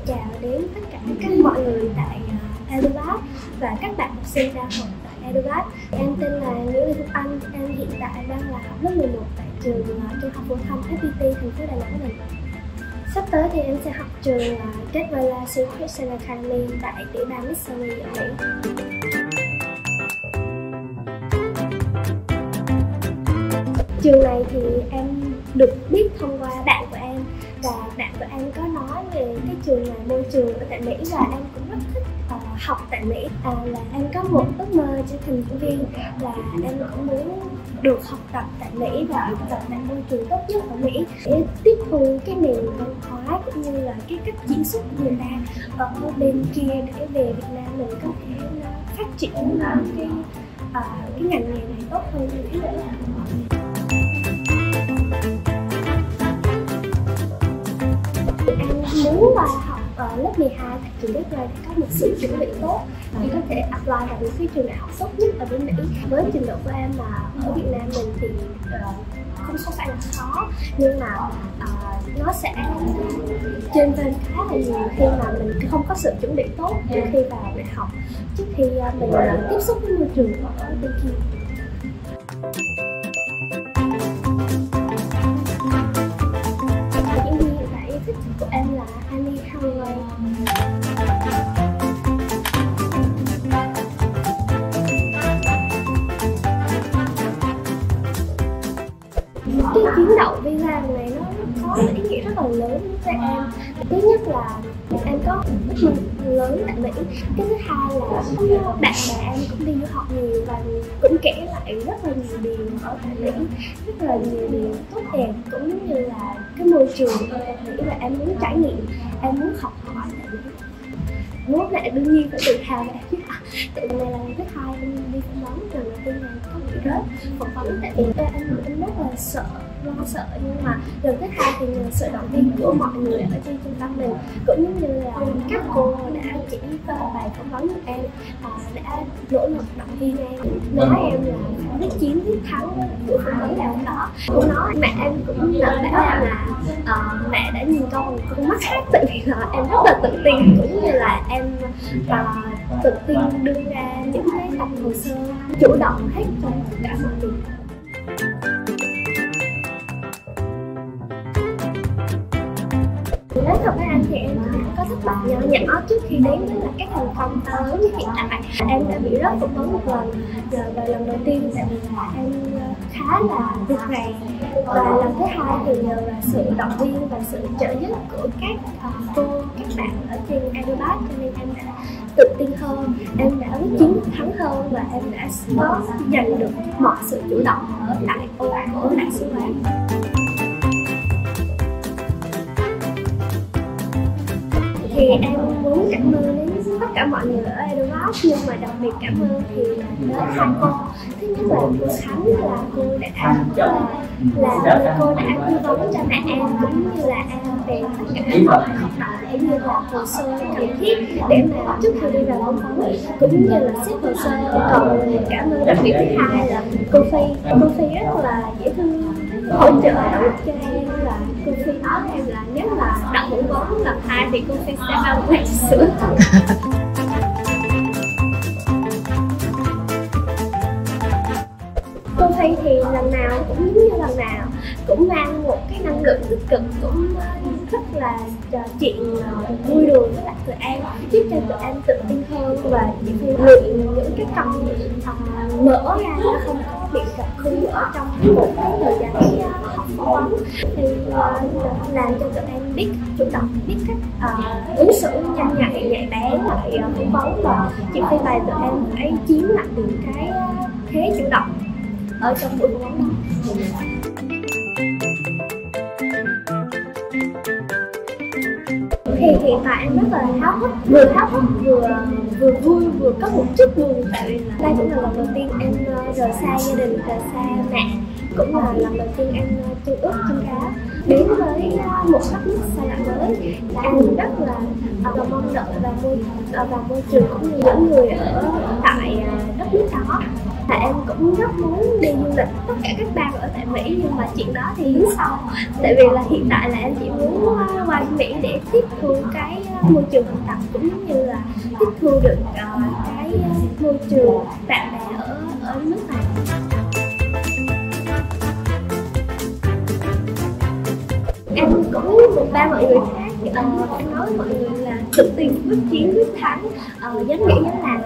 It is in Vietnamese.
chào đến tất cả các mọi người tại Edubat và các bạn học sinh đang học tại Edubat. Em tên là Nguyễn Lê Thu Anh, em hiện tại đang là học lớp 11 tại trường Trung học phổ thông FPT thành phố Đà Nẵng này. Sắp tới thì em sẽ học trường Great Valley Christian Academy tại tiểu bang Missouri ở Mỹ. Trường này thì em được biết thông qua bạn của em, và bạn của em có nói về cái trường này, môi trường ở tại Mỹ, và em cũng rất thích học tại Mỹ. Là em có một ước mơ trở thành diễn viên, là em cũng muốn được học tập tại Mỹ và học tập tại môi trường tốt nhất ở Mỹ để tiếp thu cái nền văn hóa cũng như là cái cách diễn xuất của người ta ở bên kia, để về Việt Nam mình có thể phát triển cái ngành nghề này tốt hơn như thế nữa. Em muốn học ở lớp 12 tại trường Đức này để có một sự chuẩn bị tốt để có thể apply vào những cái trường đại học tốt nhất ở bên Mỹ. Với trình độ của em là ở Việt Nam mình thì không phải là khó, nhưng mà nó sẽ trên khá là nhiều khi mà mình không có sự chuẩn bị tốt trước khi vào đại học, trước khi mình tiếp xúc với môi trường ở bên kia. Của em là Annie Hathaway. Cái chuyến đậu visa này nó có ý nghĩa rất là lớn với em. Thứ nhất là em có ước mơ lớn tại Mỹ. Cái thứ hai là bạn bè em cũng đi du học nhiều và cũng kể lại rất là nhiều điều ở tại Mỹ, rất là nhiều điều tốt đẹp cũng như là cái môi trường ở tại Mỹ, và em muốn trải nghiệm, em muốn học hỏi tại Mỹ. Bố mẹ đương nhiên phải tự hào về em. Tự này là lần thứ hai em đi phỏng vấn, lần đầu tiên này có bị rớt phỏng vấn tại vì em rất là sợ, lo sợ, nhưng mà lần thứ hai thì nhờ sự động viên của mọi người ở trên trung tâm mình cũng như là các cô đã chỉ bài phỏng vấn của em, đã nỗ lực động viên em, nói em là phải chiến quyết thắng buổi phỏng vấn ngày hôm đó. Cô nói mẹ em cũng bảo em là mẹ đã nhìn con một con mắt khác, tại vì là em rất là tự tin cũng như là em tự tin đưa ra những cái tập hồ sơ chủ động hết trong tất cả mọi việc. Nói thật với anh thì em có thất bại nhỏ nhỏ trước khi đến với các thành công to lớn như hiện tại. Em đã bị rớt phỏng vấn một lần, và lần đầu tiên tại vì là em khá là rụt rè, và lần thứ hai thì nhờ là sự động viên và sự trợ giúp của các cô, các bạn ở trên Edubat, cho nên em đã tự tin hơn, em đã chiến thắng hơn, và em đã có giành được mọi sự chủ động ở tại của đại sứ quán. Thì em muốn cảm ơn đến tất cả mọi người ở Edubat, nhưng mà đặc biệt cảm ơn thì đến hai cô. Thứ nhất là cô Khánh, là cô đã tư vấn cho mẹ em cũng như là em về tất cả mọi hoạt động cũng như là hồ sơ cần thiết để mà trước khi đi vào phỏng vấn cũng như là xếp hồ sơ. Còn cảm ơn đặc biệt thứ hai là cô Phi rất là dễ thương, hỗ trợ cho em, là cô Phi nói em là nếu mà đậu phỏng vấn lần 2 thì cô Phi sẽ bao quạt sữa. Cô Phi thì lần nào cũng giống như lần nào, cũng mang một cái năng lượng tích cực, cũng rất là trò chuyện vui đùa với lại tụi em, giúp cho tụi em tự tin hơn, và chị Phi luyện những cái còng mở ra nó không có bị rập khuôn ở trong một cái thời gian học phỏng vấn, thì làm cho tụi em biết chủ động, biết cách ứng xử nhanh nhạy bén lại phỏng vấn, và chị Phi bày tụi em phải chiếm lại được cái thế chủ động ở trong buổi phỏng vấn. Thì hiện tại em rất là háo hức, vừa vui vừa có một chút buồn, tại vì là đây cũng là lần đầu tiên em rời xa gia đình, rời xa mẹ, cũng là lần đầu tiên em chân ướt chân cá đến với một đất nước xa lạ mới. Em rất là mong đợi và môi trường cũng như những người ở tại đất nước đó. Và em cũng rất muốn đi du lịch tất cả các bang ở tại Mỹ, nhưng mà chuyện đó thì đến sau, tại vì là hiện tại là em chỉ muốn qua bên Mỹ để tiếp thu cái môi trường học tập, cũng như là tiếp thu được cái môi trường bạn bè ở nước này. Em cũng một ba mọi người khác, em nói với mọi người là tự tin, quyết chiến, quyết thắng, dám nghĩ dám làm